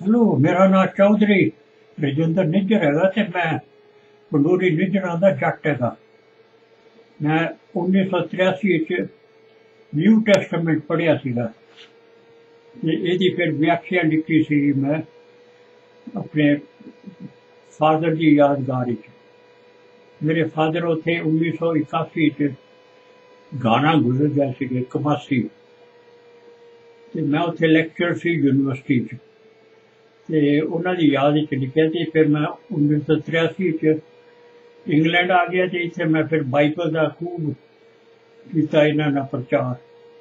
Hello, मेरा नाम चौधरी रजिंदर निज्जर हैगा ते मैं पंडोरी निज्जरां दा जट हैगा। मैं 1983 च न्यू टैस्टामेंट पढ़िया सीगा ते इहदी फिर व्याख्या लिखी सी मैं अपने फादर की यादगार च। मेरे फादर उत्थे 1981 च गाना गुजर गए सीगे कमासी ते मैं उत्थे लैक्चर सी यूनिवर्सिटी च ते उन्हां दी याद च लिखिया ते फिर मैं 1983 च इंग्लैंड आ गया ते इत्थे मैं फिर बाइबल दा खूब कीता इन्हां दा प्रचार।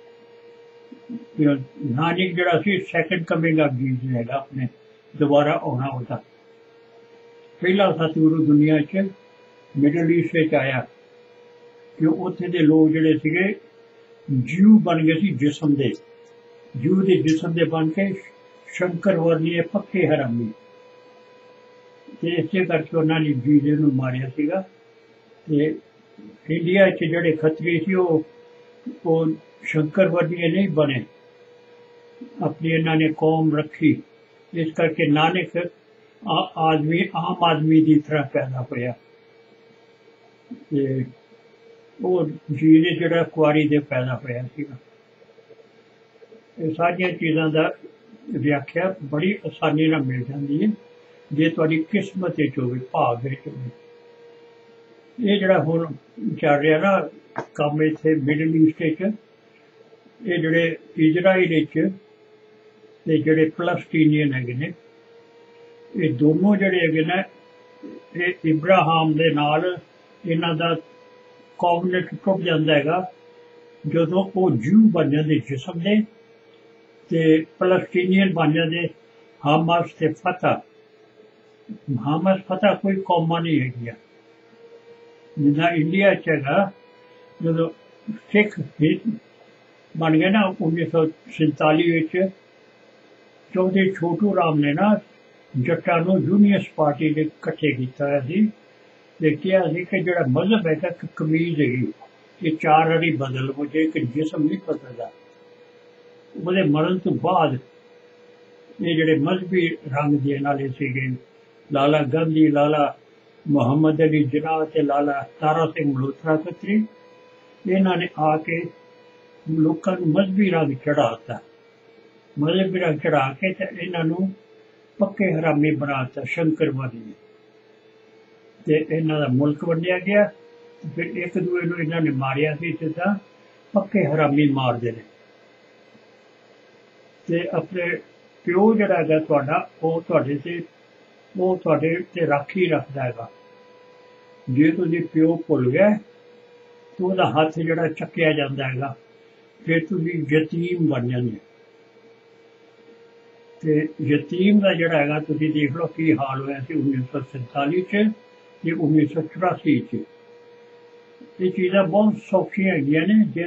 नानक जिहड़ा सी सैकेंड कमिंग ऑफ जीसस हैगा, अपने दोबारा आना होता। पहला सतगुरु दुनिया च मिडल ईस्ट च आया कि उत्थे दे लोग जिहड़े सीगे जीव बन गए सी जिस्म दे, जीव दे जिस्म दे बन के शंकर वर्णीय पक्के हरामी ते इसे करके उन्होंने जीजे नूं मारिया सीगा। ते इंडिया च जिहड़े खतरी सी वो शंकर वर्णीय नहीं बने, अपनी इन्होंने कौम रखी। इस करके नानक आदमी आम आदमी की तरह पैदा होया ते वो जीने जिहड़ा कुआरी दे पैदा होया सीगा। सारिया चीज़ों का व्याख्या बड़ी आसानी नाल मिल जाती है जे तुहाडी किस्मत विच होवे, भाग विच होवे। ये जिहड़ा हुण चल रहा ना काम इत्थे मिडल ईस्ट च, ये जिहड़े इजराइल च ते जिहड़े फलस्तीनियन हैगे ने, ये दोनों जिहड़े हैगे ने ये इब्राहिम दे नाल इन्हां दा कॉवनेंट टुट जांदा हैगा जदों वो जू बन जांदे जिस्म दे ते फलस्तीनियन बन जाते हामस ते फतह। हामस फतह कोई कौमा नहीं है जिदा इंडिया च हैगा। जो सिख बन गए ना 1947 चौधरी छोटू राम ने ना जट्टां नूं यूनियस पार्टी दे इकट्ठे कीता होया सी ते कहा सी कि जिहड़ा मजहब है कि कमीज हैगी ये चार वारी बदल मुझे एक जिस्म नहीं बदलदा। ਉਹਦੇ मरण तो बाद ये जिहड़े मजहबी रंग देने वाले सीगे लाला गांधी, लाला मुहम्मद अली जिन्ना ते लाला तारा सिंह मल्होत्रा खत्री, इन्हां ने आके लोकां नूं मजहबी रंग चढ़ाता। मजहबी रंग चढ़ा के ते इन्हां नूं पक्के हरामी बनाता शंकरवादी ते इन्हां दा मुल्क वंडिया गया। फिर एक दूए नूं इन्हां ने मारिया सी सिद्धा पक्के हरामी मारदे ने ते अपने प्यो जिहड़ा हैगा तुहाडा वो तुहाडे ते राखी रखदा हैगा। जे तुसीं प्यो भुल गए तो ਉਹਦਾ हथ जिहड़ा चक्किया जांदा हैगा, फिर तुसीं यतीम बन जांदे। ते यतीम दा जिहड़ा हैगा तुसीं देख लो की हाल होया सी 1947 च ते 1984 च। ये चीज़ां बहुत सौखियां हैगियां ने जे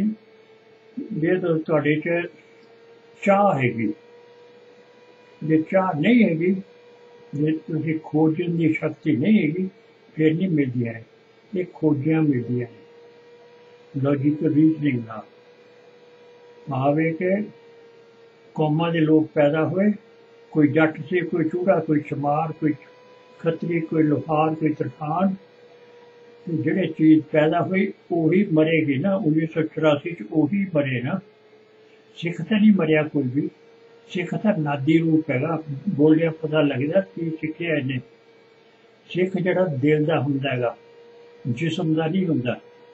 तुहाडे च चाह हैगी। जे चाह नहीं हैगी, जे तुसीं खोजन की शक्ति नहीं हैगी, फिर नहीं मिलदियां है। ये खोजियां मिलदियां है लॉजिकल रीजनिंग नाल। भावे के कौमां दे लोग पैदा हुए, कोई जट से, कोई चूड़ा, कोई चमार, कोई खतरी, कोई लोहार, कोई तरखान। जिहड़ी चीज़ पैदा हुई उही मरेगी ना। 1984 च उही मरे ना। सिख तो नहीं मरिया कोई भी, सिख तो नादी रूप हैगा। बोलिया पता लगदा की सिक्खिया इन्हें। सिख जिहड़ा दिल दा हुंदा हैगा, जिस्म दा नहीं हुंदा।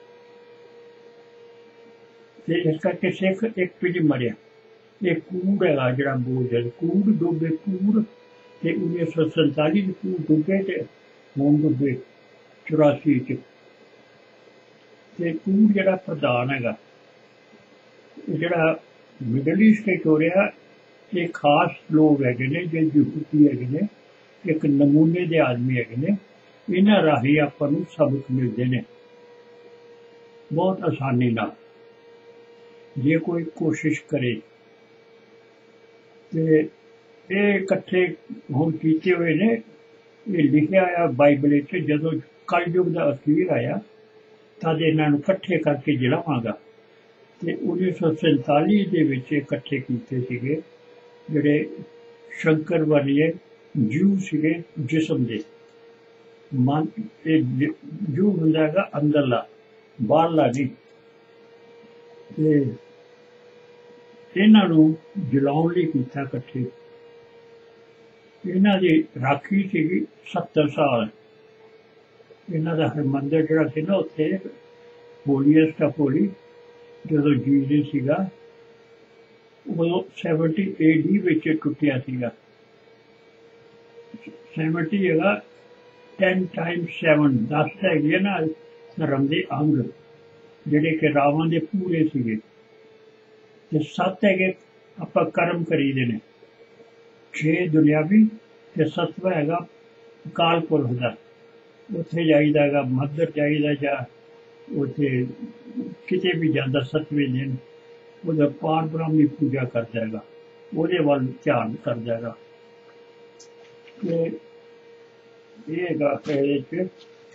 ते इस करके सिख एक भी नहीं मरिया। ये कूड़ हैगा जिहड़ा बोलदे कूड़ डुबे कूड़ ते 1947 च कूड़ डुबे ते हुण डुबे 84 च। ते कूड़ जिहड़ा प्रधान हैगा जिहड़ा मिडल ईस्ट हो रहा, ये खास लोग हैगे ने जो यहूदी हैगे ने, एक नमूने के आदमी हैगे ने। इन्हां राही आपां नूं सबक मिलदे ने बहुत आसानी नाल जे कोई कोशिश करे। ते ये इकट्ठे हुण कीते हुए ने। ये लिखिया आया बाइबल च जदों कलयुग का अखीर आया तद इन्हां नूं इकट्ठे करके जिलावांगा। ते 1947 ਦੇ ਵਿੱਚ ਇਕੱਠੇ ਕੀਤੇ ਸੀਗੇ ਜਿਹੜੇ शंकर वर्णीय जू सीगे जिसम दे मन जू हुंदा हैगा अंदरला बाहरला नहीं ते इन्हां नूं जलाउण लई कीता इकट्ठे इन्हां दी राखी सीगी 70 साल इन्हां दा हरमंदिर जिहड़ा सी ना उत्थे होलीएस्ट ऑफ होली जदों जीसस सीगा उदों 70 AD विच टुटिया सीगा 70 हैगा 10 times 7 10 हैगी ना धर्म दे अंग जिहड़े कि रावण दे पूरे सीगे ते 7 हैगे आपां कर्म करीदे ने 6 दुनियावी ते 7वां हैगा अकाल पुरख दा उत्थे जाईदा हैगा मंदर जाईदा जां उत्थे किते भी जांदा 7वें दिन ਉਹਦਾ ਪਾਰ ਬ੍ਰਹਮ ਦੀ ਪੂਜਾ ਕਰਦਾ ਹੈਗਾ ਉਹਦੇ ਵੱਲ ਧਿਆਨ ਕਰਦਾ ਹੈਗਾ ਤੇ ਇਹ ਹੈਗਾ ਇਹਦੇ 'ਚ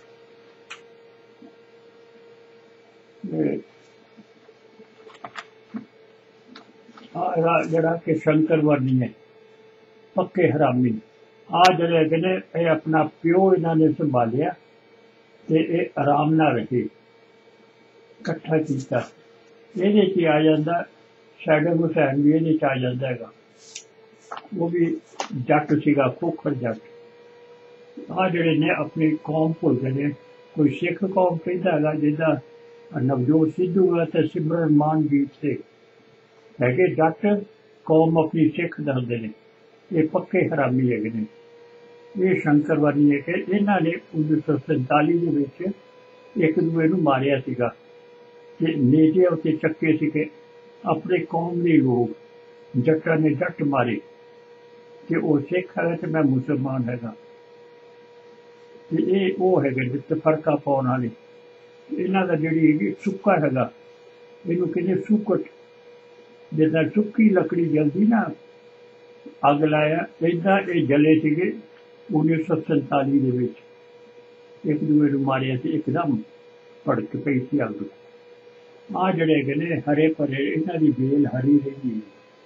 ਆਹ ਜਿਹੜਾ ਕਿ ਸ਼ੰਕਰ ਵਰਨੀ ਹੈ ਪੱਕੇ ਹਰਾਮੀ ਆਹ ਜਿਹੜੇ ਹੈਗੇ ਨੇ ਇਹ ਆਪਣਾ ਪਿਓ ਇਹਨਾਂ ਨੇ ਸੰਭਾਲਿਆ ਤੇ ਇਹ ਆਰਾਮ ਨਾਲ ਰਹੇ ਇਕੱਠਾ ਕੀਤਾ ਇਹਦੇ 'ਚ ਆ ਜਾਂਦਾ ਸੈਡਮ ਹੁਸੈਨ ਵੀ ਇਹਦੇ 'ਚ ਆ ਜਾਂਦਾ ਹੈਗਾ ਉਹ ਵੀ ਜੱਟ ਸੀਗਾ ਖੋਖਰ ਜੱਟ ਆਹ ਜਿਹੜੇ ਨੇ ਆਪਣੀ ਕੌਮ ਭੁੱਲ ਗਏ ਨੇ ਕੋਈ ਸਿੱਖ ਕੌਮ ਕਹਿੰਦਾ ਹੈਗਾ ਜਿੱਦਾਂ ਨਵਜੋਤ ਸਿੱਧੂ ਹੈ ਤੇ ਸਿਮਰਨ ਮਾਨਜੀਤ ਸਿੰਘ ਹੈਗੇ ਜੱਟ ਕੌਮ ਆਪਣੀ ਸਿੱਖ ਦੱਸਦੇ ਨੇ ਇਹ ਪੱਕੇ ਹਰਾਮੀ ਹੈਗੇ ਨੇ ਇਹ ਸ਼ੰਕਰ ਵਰਨੀ ਹੈ ਕਿ ਇਹਨਾਂ ਨੇ 1947 ਦੇ ਵਿੱਚ ਇੱਕ ਦੂਏ ਨੂੰ ਮਾਰਿਆ ਸੀਗਾ ਤੇ ਨੇਜੇ ਉੱਤੇ ਚੱਕੇ ਸੀਗੇ ਆਪਣੇ ਕੌਮ ਦੇ ਲੋਕ ਜੱਟਾਂ ਨੇ ਜੱਟ ਮਾਰੇ ਤੇ ਉਹ ਸਿੱਖ ਹੈਗਾ ਤੇ ਮੈਂ ਮੁਸਲਮਾਨ ਹੈਗਾ ਤੇ ਇਹ ਉਹ ਹੈਗੇ ਜਿੱਥੇ ਫਰਕਾ ਪਾਉਣ ਵਾਲੇ ਇਹਨਾਂ ਦਾ ਜਿਹੜੀ ਹੈਗੀ ਸੁੱਕਾ ਹੈਗਾ ਇਹਨੂੰ ਕਹਿੰਦੇ ਸੁੱਕਟ ਜਿੱਦਾਂ ਸੁੱਕੀ ਲੱਕੜੀ ਜਲਦੀ ਨਾ ਅੱਗ ਲਾਇਆ ਏਦਾਂ ਇਹ ਜਲੇ ਸੀਗੇ 1947 ਦੇ ਵਿੱਚ ਇੱਕ ਦੂਏ ਨੂੰ ਮਾਰਿਆ ਸੀ ਇੱਕਦਮ ਭੜਕ ਪਈ ਸੀ ਅੱਗ ਆਹ ਜਿਹੜੇ ਹੈਗੇ ਨੇ ਹਰੇ ਭਰੇ ਇਹਨਾਂ ਦੀ ਬੇਲ ਹਰੀ ਰਹੀ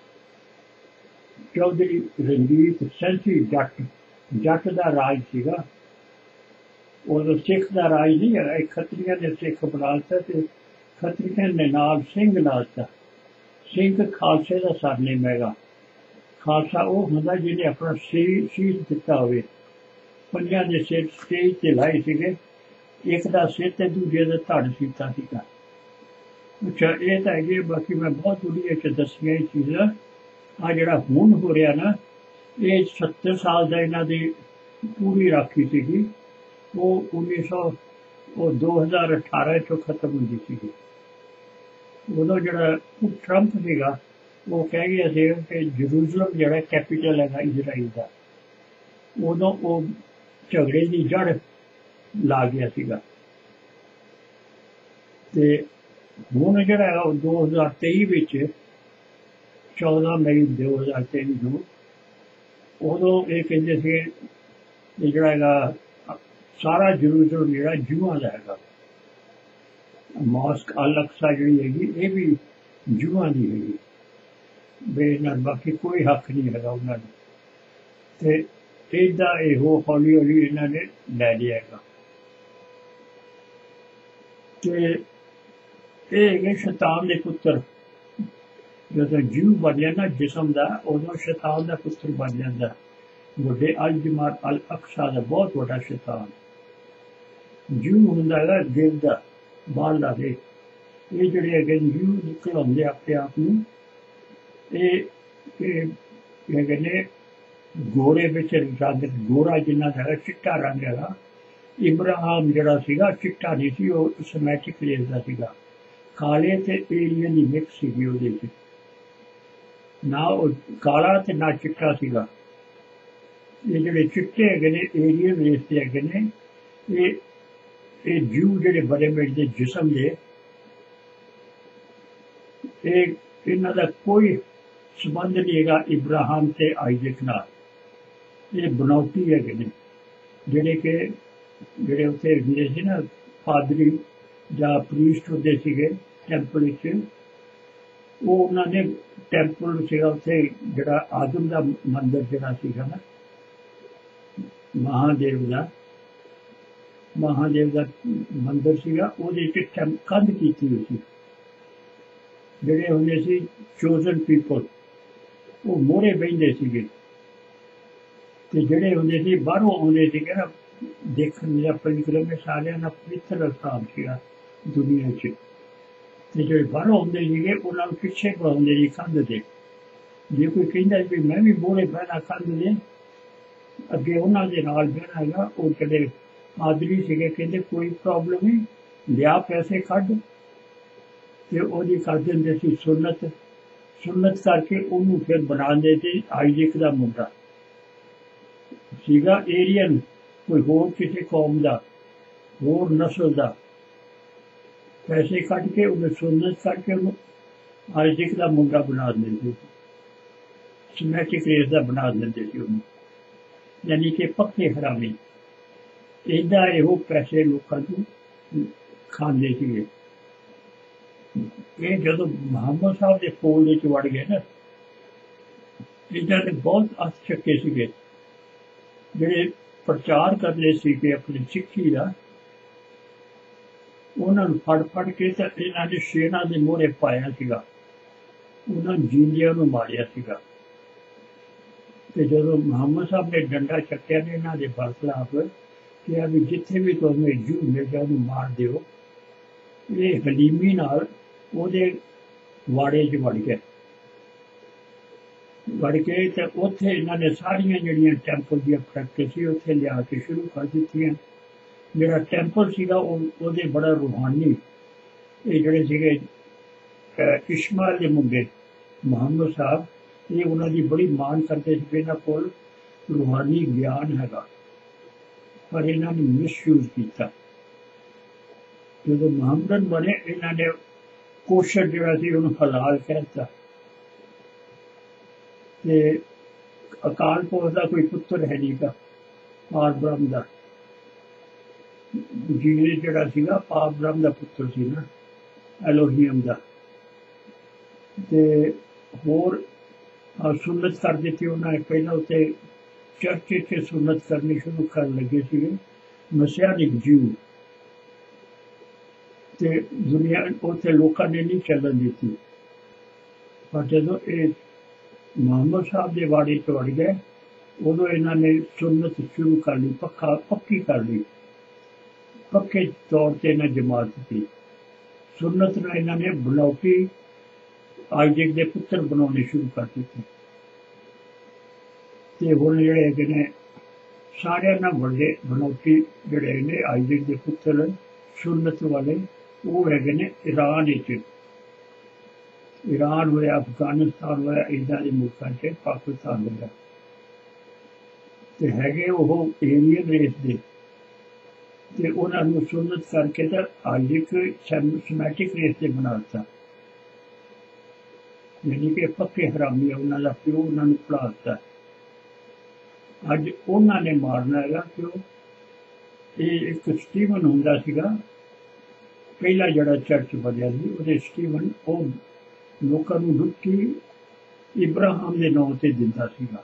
ਚੌਧਰੀ ਰਣਜੀਤ ਸੈਂਸੀ ਜੱਟ ਦਾ ਰਾਜ ਸੀਗਾ ਉਹ ਸਿੱਖ ਦਾ ਰਾਜ ਨਹੀਂ ਹੈਗਾ ਇਹ ਖੱਤਰੀਆਂ ਨੇ ਸਿੱਖ ਬਣਾ ਦਿੱਤਾ ਤੇ ਖੱਤਰੀਆਂ ਨੇ ਨਾਲ ਸਿੰਘ ਲਾ ਦਿੱਤਾ ਸਿੰਘ ਖਾਲਸੇ ਦਾ ਸਰਨੇਮ ਹੈਗਾ ਖਾਲਸਾ ਉਹ ਹੁੰਦਾ ਜਿਹਨੇ ਆਪਣਾ ਸ਼ਹੀਦ ਦਿੱਤਾ ਹੋਵੇ ਪੰਜਾਂ ਦੇ ਸਿਰ ਸਟੇਜ ਤੇ ਲਾਏ ਸੀਗੇ ਇੱਕ ਦਾ ਸਿਰ ਤੇ ਦੂਜੇ ਦਾ ਧੜ ਸੀਤਾ ਸੀਗਾ ਅੱਛਾ ਇਹ ਤਾਂ ਹੈਗੇ ਬਾਕੀ ਮੈਂ ਬਹੁਤ ਵਧੀਆ ਚ ਦੱਸੀਆਂ ਇਹ ਚੀਜ਼ਾਂ ਆਹ ਜਿਹੜਾ ਹੁਣ ਹੋ ਰਿਹਾ ਨਾ ਇਹ 70 ਸਾਲ ਦਾ ਇਹਨਾਂ ਦੀ ਪੂਰੀ ਰਾਖੀ ਸੀਗੀ ਉਹ 2018 ਚੋਂ ਖਤਮ ਹੁੰਦੀ ਸੀਗੀ ਉਦੋਂ ਜਿਹੜਾ ਟਰੰਪ ਸੀਗਾ ਉਹ ਕਹਿ ਗਿਆ ਸੀ ਕਿ ਜਰੂਜ਼ਲਮ ਜਿਹੜਾ ਕੈਪੀਟਲ ਹੈਗਾ ਇਜ਼ਰਾਈਲ ਦਾ ਉਦੋਂ ਉਹ ਝਗੜੇ ਦੀ ਜੜ ਲਾ ਗਿਆ ਸੀਗਾ ਤੇ ਹੁਣ ਜਿਹੜਾ ਹੈਗਾ ਉਹ 2023 ਵਿੱਚ 14 ਮਈ 2023 ਨੂੰ ਉਦੋਂ ਇਹ ਕਹਿੰਦੇ ਸੀ ਇਹ ਜਿਹੜਾ ਹੈਗਾ ਸਾਰਾ ਜਰੂਜ਼ਲਮ ਜਿਹੜਾ ਜੂਆਂ ਦਾ ਹੈਗਾ ਮੌਸਕ ਅਲ-ਅਕਸਾ ਜਿਹੜੀ ਹੈਗੀ ਇਹ ਵੀ ਜੂਆਂ ਦੀ ਹੈਗੀ ਬੇਨਾਂ ਬਾਕੀ ਕੋਈ ਹੱਕ ਨਹੀਂ ਹੈਗਾ ਉਹਨਾਂ ਨੂੰ ਤੇ ਇਹਦਾ ਇਹੋ ਹੌਲੀ ਹੌਲੀ ਇਹਨਾਂ ਨੇ ਲੈ ਲਿਆ ਹੈਗਾ ਤੇ ਇਹ ਹੈਗੇ ਸ਼ੈਤਾਨ ਦੇ ਪੁੱਤਰ ਜਦੋਂ ਜੂ ਬਣ ਜਾਂਦਾ ਜਿਸਮ ਦਾ ਉਦੋਂ ਸ਼ੈਤਾਨ ਦਾ ਪੁੱਤਰ ਬਣ ਜਾਂਦਾ ਵੱਡੇ ਅਲ-ਜਮਾਤ ਅਲ-ਅਕਸਾ ਦਾ ਬਹੁਤ ਵੱਡਾ ਸ਼ੈਤਾਨ ਜੂ ਹੁੰਦਾ ਹੈਗਾ ਦਿਲ ਦਾ ਬਾਹਰਲਾ ਦੇ ਇਹ ਜਿਹੜੇ ਹੈਗੇ ਜੂ ਨਿਕਲਾਉਂਦੇ ਆਪਣੇ ਆਪ ਨੂੰ ਇਹ ਹੈਗੇ ਨੇ ਗੋਰੇ ਵਿੱਚ ਰੰਗ ਗੋਰਾ ਜਿੰਨਾ ਹੈਗਾ ਚਿੱਟਾ ਰੰਗ ਹੈਗਾ ਇਬਰਾਹਿਮ ਜਿਹੜਾ ਸੀਗਾ ਚਿੱਟਾ ਨਹੀਂ ਸੀ ਉਹ ਸਮੈਟਿਕ ਲੇਸ ਦਾ ਸੀਗਾ ਕਾਲੇ ਤੇ ਏਰੀਅਨ ਦੀ ਮਿਕਸ ਸੀਗੀ ਉਹਦੇ ਵਿੱਚ ਨਾ ਉਹ ਕਾਲਾ ਤੇ ਨਾ ਚਿੱਟਾ ਸੀਗਾ ਇਹ ਜਿਹੜੇ ਚਿੱਟੇ ਹੈਗੇ ਨੇ ਏਰੀਅਨ ਲੇਸ ਦੇ ਹੈਗੇ ਨੇ ਇਹ ਜੂ ਜਿਹੜੇ ਬੜੇ ਮੇਰੇ ਜਿਸਮ ਦੇ ਇਹ ਇਹਨਾਂ ਦਾ ਕੋਈ ਸੰਬੰਧ ਨਹੀਂ ਹੈਗਾ ਇਬਰਾਹਿਮ ਤੇ ਆਈਜ਼ਕ ਨਾਲ ਇਹ ਬਣਾਉਟੀ ਹੈਗੇ ਨੇ ਜਿਹੜੇ ਉੱਥੇ ਹੁੰਦੇ ਸੀ ਨਾ ਪਾਦਰੀ ਜਾਂ ਪ੍ਰੀਸਟ ਹੁੰਦੇ ਸੀਗੇ ਟੈਂਪਲ ਵਿੱਚ वो उन्होंने टैंपल सीगा उत्थे जिहड़ा आदम दा मंदिर जिहड़ा सीगा ना महादेव दा मंदिर सीगा ओहदे च कंध कीती हुई सी जिहड़े हुंदे सी चोजन पीपल वो मोहरे बहिंदे सीगे ते जिहड़े हुंदे सी बाहरों आउंदे सीगे ना देखण दा परिक्रम में सारियां दा पवित्र स्थान सीगा दुनिया च ते जिहड़े बाहरों आउंदे सीगे उन्हां नूं पिछे बुलाउंदे सी कंध ते जे कोई कहिंदा भी मैं भी मोहरे बहना कंध दे अगे उन्हां दे नाल बहना हैगा वो जिहड़े आदमी सीगे कहंदे कोई प्रॉब्लम नहीं लिया पैसे कढ ते ओहदी कर दिंदे सी सुन्नत करके ਉਹਨੂੰ फिर बना देते आइजक दा मुंडा सीगा एरियन कोई होर किसी कौम दा होर नस्ल दा पैसे कट के उन्हें सुन्नत करके ਉਹਨੂੰ आइजक दा मुंडा बना देते सिमैटिक रेस दा बना देते सी ਉਹਨੂੰ यानी कि पक्के हरामी इदा ਇਹੋ पैसे लोगों को खांदे सीगे ये जो मुहम्मद साहब के फोल्ड वड़ गए ना इन्हों ने बहुत हथ चके सीगे जिहड़े प्रचार करते सीगे अपनी सिक्खी का उन्होंने फड़ के तो इन्हों ने शेरां के मोहरे पाया सीगा उन्होंने जींदियां नूं मारिया सीगा ते जदों मुहम्मद साहब ने डंडा चक्या ने इन्हों के बरखलाफ कहा भी जिथे भी तुम्हें जू मिल जाए उन्होंने मार दिओ ये हलीमी नाल ਉਹਦੇ ਵਾੜੇ 'ਚ ਵੜ ਕੇ ਤੇ ਉੱਥੇ ਇਹਨਾਂ ਨੇ ਸਾਰੀਆਂ ਜਿਹੜੀਆਂ ਟੈਂਪਲ ਦੀਆਂ ਪ੍ਰੈਕਟਿਸ ਸੀ ਉੱਥੇ ਲਿਆ ਕੇ ਸ਼ੁਰੂ ਕਰ ਦਿੱਤੀਆਂ ਜਿਹੜਾ ਟੈਂਪਲ ਸੀਗਾ ਉਹਦੇ ਬੜਾ ਰੂਹਾਨੀ ਇਹ ਜਿਹੜੇ ਸੀਗੇ ਇਸ਼ਮਾਇਲ ਦੇ ਮੁੰਡੇ ਮੁਹੰਮਦ ਸਾਹਿਬ ਇਹ ਉਹਨਾਂ ਦੀ ਬੜੀ ਮਾਣ ਕਰਦੇ ਸੀ ਕਿ ਇਹਨਾਂ ਕੋਲ ਰੂਹਾਨੀ ਗਿਆਨ ਹੈਗਾ ਪਰ ਇਹਨਾਂ ਨੇ ਮਿਸਯੂਜ਼ ਕੀਤਾ ਜਦੋਂ ਮੁਹੰਮਦਨ ਬਣੇ ਇਹਨਾਂ ਨੇ कोशर जो हलाल कहता अकाल पुरख का कोई पुत्र है नहीं का पार ब्रह्म का जीने जड़ा सीगा पार ब्रह्म का पुत्र सी ना एलोहियम का होर सुन्नत कर दी उन्होंने पहले उत्ते चर्च च सुन्नत करनी शुरू कर लगे थे मसीहानिक जीव ते दुनिया उत्थे लोगों ने नहीं चलन दी पर जो ये मुहम्मद साहब के वाड़े च वड़ गए उदों इन्होंने सुन्नत शुरू कर ली पक्की कर ली पक्के तौर पर इन्हें जमात दी सुन्नत ने इन्होंने बनौटी आइजक के पुत्र बनाने शुरू कर दिते हुण जिहड़े हैगे ने सारियां नाल वड्डे बनौटी जिहड़े ने आइजक के पुत्र सुन्नत वाले वो है ईरान होया अफगानिस्तान होया इदा के मुल्कों से पाकिस्तान होया है एरियन रेस के उन्होंने सुन्नत करके तो आइजक सिमैटिक रेस से बना दिता यानी कि पक्के हरामी उन्होंने प्यो उन्होंने पढ़ा दिता अज उन्होंने मारना है प्यो ये एक स्टीवन हुंदा सीगा पहला जड़ा चर्च बनया सी स्टीवन वो लोगों को लुट्टी इब्राहिम के नाम से दिता सीगा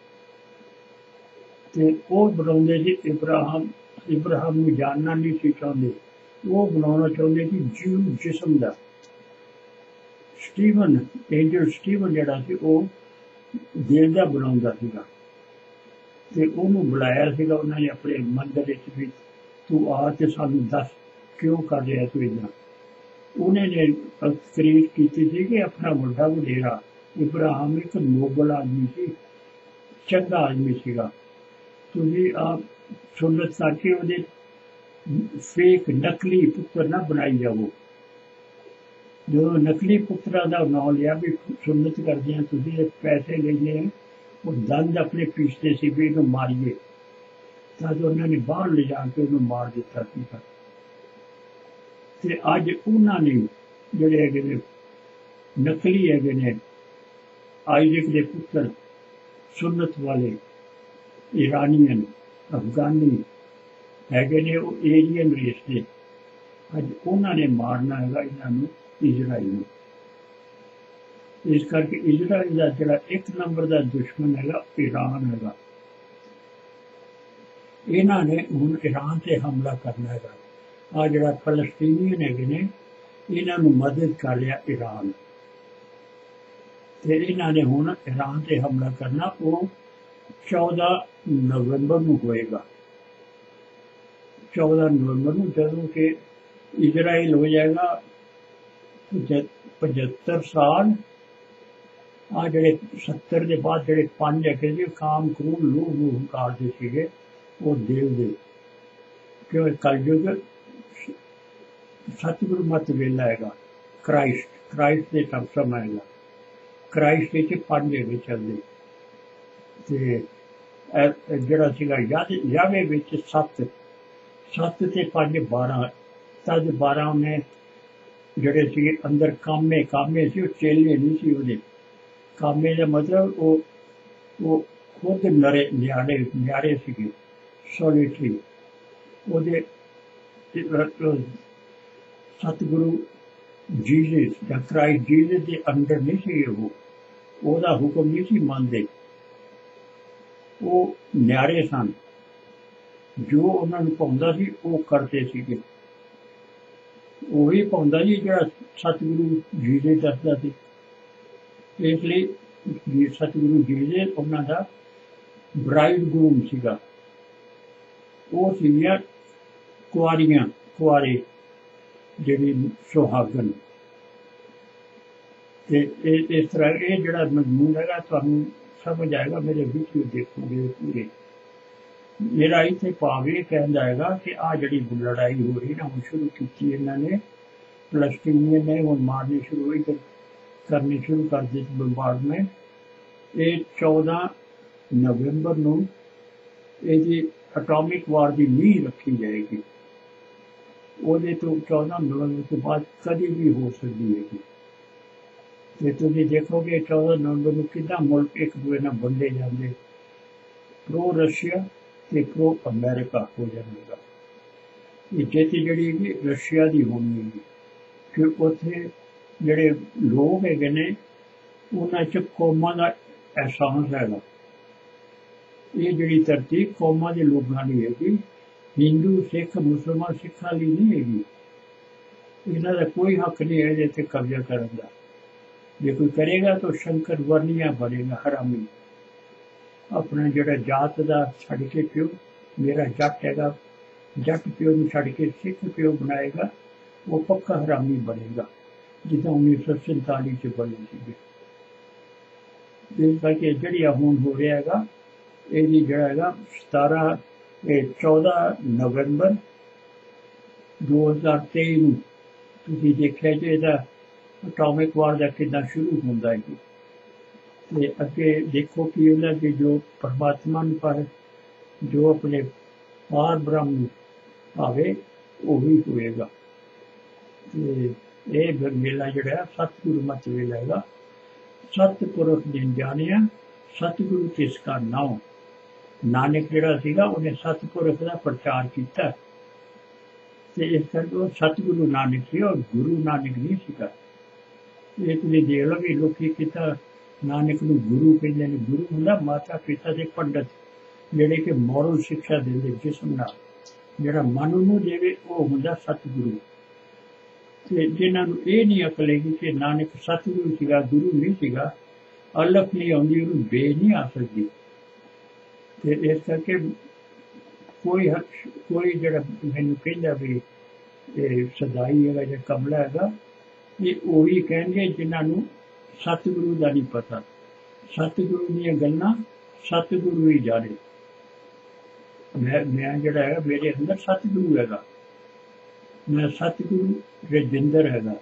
ते वो बनाते सी इब्राहिम नूं जानना नहीं सी चाहते वो बनाना चाहते सी जीव जिसम का स्टीवन एंजल स्टीवन जड़ा सी वो देवता बनाता सीगा ते उन्होंने बुलाया सीगा उन्होंने अपने मंदिर भी तू आ ते सानू दस क्यों कर रहा तू इदा उन्होंने तकरीर की थी कि अपना बड़ा वडेरा इब्राहिम एक नोबल आदमी सी चंगा आदमी सीगा तुसीं आप सुन्नत करके वो फेक नकली पुत्र ना बनाई जाओ जो नकली पुत्रा का नाम लिया भी सुन्नत करते हैं तुसीं पैसे लेने वो दंद अपने पीसते सी भी इन्हूं मारिए तो उन्होंने बाहर ले जाके उन्होंने मार दिता सीगा ते अज उन्होंने जिहड़े हैगे ने नकली हैगे ने आइजक के पुत्र सुन्नत वाले ईरानियन अफगानी हैगे ने वो एरियन रेस के अज उन्होंने मारना है इन्होंने इजराइल इस करके इजराइल का जिहड़ा एक नंबर का दुश्मन है ईरान है। इन्हां ने हुण ईरान से हमला करना है। आ जिहड़ा फलस्तीनीयन है ने इन्हां नूं मदद कर लिया ईरान, ते इन्हां ने हुण ईरान से हमला करना। वो 14 नवंबर नूं होएगा। 14 नवंबर नूं जदों कि इजराइल हो जाएगा 75 साल। आ जिहड़े 70 के बाद जिहड़े 5 है जी काम क्रूर लूह हंकार दे सीगे वो देव दे, क्यों कलयुग सतगुरु मत वेला है। क्राइस्ट के तब समय है। क्राइस्ट के 5 है चलते, ते जिहड़ा सीगा यावे विच 7 ते 5 12 तद 12 उन्हें जिहड़े सी अंदर कामे सी चेले नहीं सी उहदे। कामे का मतलब वो खुद न्यारे सीगे सॉलिटरी। उहदे सतगुरु जीसस या क्राइस्ट जीसस के अंडर नहीं सी वो हुक्म नहीं सी मानते। वो न्यारे सन, जो उन्होंने पाउंदा सी वो करते सीगे। ਉਹੀ ਪਾਉਂਦਾ ਜੀ ਜਿਹੜਾ ਸਤਿਗੁਰੂ ਜੀ ਦੇ ਦੱਸਦਾ ਸੀ। ਇਸ ਲਈ ਸਤਿਗੁਰੂ ਜੀ ਦੇ ਉਹਨਾਂ ਦਾ ਬ੍ਰਾਈਡ ਗਰੂਮ ਸੀਗਾ। ਉਹ ਸੀਗੀਆਂ ਕੁਆਰੇ ਜਿਹੜੀ ਸੁਹਾਗਣ। ਤੇ ਇਸ ਤਰ੍ਹਾਂ ਇਹ ਜਿਹੜਾ ਮਜ਼ਮੂਨ ਹੈਗਾ ਤੁਹਾਨੂੰ ਸਮਝ ਆਏਗਾ, ਮੇਰੇ ਵੀਡੀਓ ਦੇਖੋਗੇ ਪੂਰੇ। मेरा इतने भाव ये कहना जाएगा कि आ जी लड़ाई हो रही ना हम शुरू की इन्होंने फलस्तीनियन ने हम मारनी शुरू करनी शुरू कर दी बंबार्डमेंट। ये 14 नवंबर नूं ये एटॉमिक वार की नींह रखी जाएगी। वो तो 14 नवंबर के बाद कभी भी हो सकती है। तो तुम देखोगे 14 नवंबर को कितना मुल्क एक दूसरे नाल वंडे जाते, प्रो रशिया ते प्रो अमेरिका हो जाएगा। ये जित जी रशिया की होनी है, कि उत्थे जिहड़े लोग है ने उन्हां च कौमां का एहसास हैगा। ये जिहड़ी धरती कौमां के लोगों की हैगी, हिंदू सिख मुसलमान सिखां लई नहीं हैगी। इन्हां दा कोई हक नहीं है इत्थे कब्जा करन दा। जे कोई करेगा तो शंकर वर्णिया बनेगा, हरामी। अपना जिहड़ा जात का छड्ड के प्यो, मेरा जट हैगा, जट प्यो नूं छड्ड के सिख प्यो बनाएगा, वो पक्का हरामी बनेगा, जिद्दां 1947 च बने सीगे। इस करके जिहड़ा हुण हो रहा हैगा इहदी जिहड़ा हैगा 14 नवंबर 2023 नूं तुसीं देखिआ जे इहदा एटॉमिक वार दा किद्दां शुरू हुंदा है। ते अगे देखो कि उन्हें कि जो परमात्मा पर जो अपने पार ब्रह्म आवे वो ही होएगा। ये मेला जड़ा सतगुरु मत वेला है। सतपुरख दिन जानिया सतगुरु किसका नाम। नानक जड़ा सीगा उन्हें सतपुरख का प्रचार किया। इस करके सतगुरु नानक सी और गुरु नानक नहीं सीगा। ये तुम देख लो भी लोग किता नानक नूं गुरु कहते हैं। गुरु हुंदा माता पिता के पंडित जिहड़े कि मॉरल शिक्षा देंदे जिसम नाल, जिहड़ा मन नूं देवे वो हुंदा सतगुरु। ते जिन्हां नूं ये नहीं अकल हैगी कि नानक सतगुरु सीगा गुरु नहीं सीगा, अलफ नहीं आउंदी उहनूं बे नहीं आ सकदी। ते इस करके कोई जिहड़ा मैनूं कहंदा भी सदाई हैगा जां कमला हैगा, ये उही कहणगे जिन्हां नूं सतगुरु का नहीं पता। सतगुरु दी गल्लां सतगुरु ही जाने। मैं जिहड़ा है मेरे अंदर सतगुरु हैगा, मैं सतगुरु रजिंदर हैगा,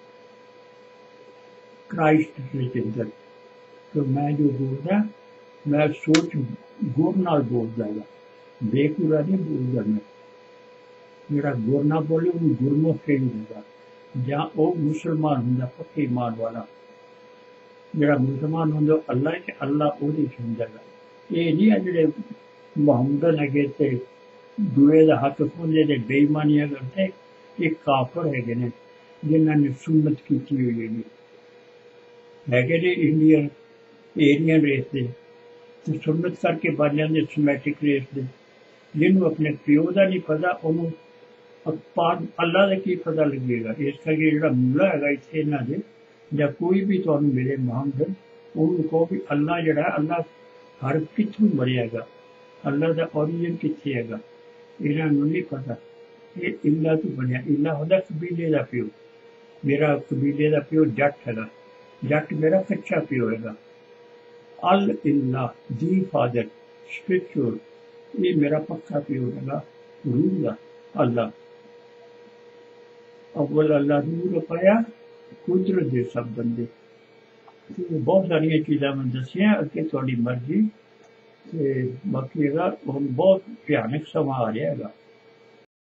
क्राइस्ट रजिंदर। तो मैं जो बोलदा मैं सोच गुर नाल बोलदा हैगा, बेकुरा नहीं बोलदा। मैं जिहड़ा गुर ना बोले उहनूं गुरमुख कहंदा जां वो मुसलमान हुंदा पक्के ईमान वाला। जिहड़ा मुसलमान होंदा अल्लाह है, अल्लाह ओहदी सुनदा है। ये नहीं है जिहड़े मुहम्मदन है ते दूए दा हक खोंदे ते बेईमानियां करदे, ये काफर हैगे ने जिन्हां ने सुन्नत कीती हुई है। हैगे ने इंडियन एरियन रेस के ते सुन्नत करके बन जाते सिमैटिक रेस के जिन्होंने अपने प्यो का नहीं पता उन्होंने अल्लाह का की पता लगेगा। इस करके जो मूला है इतने इन्हों के या कोई भी तुहानू मिले मोहम्मद उन्होंने कहो भी अल्लाह जड़ा अल्लाह हर कितों मरिएगा, अल्लाह का ओरिजिन कितने है इन्होंने नहीं पता। ये इला तो बनया, इला होता कबीले का प्यो। मेरा कबीले का प्यो जट है, जट मेरा कच्चा प्यो है। अल इला दी फादर स्पिरिचुअल, ये मेरा पक्का प्यो है रूह का अल्लाह। अव्वल अल्लाह नूर पाया कुदरत दे सब बंदे। तो बहुत सारिया चीज़ा मैं दसिया, अगे थोड़ी मर्जी। बाकी है हम बहुत भयानक समा आ रहा है।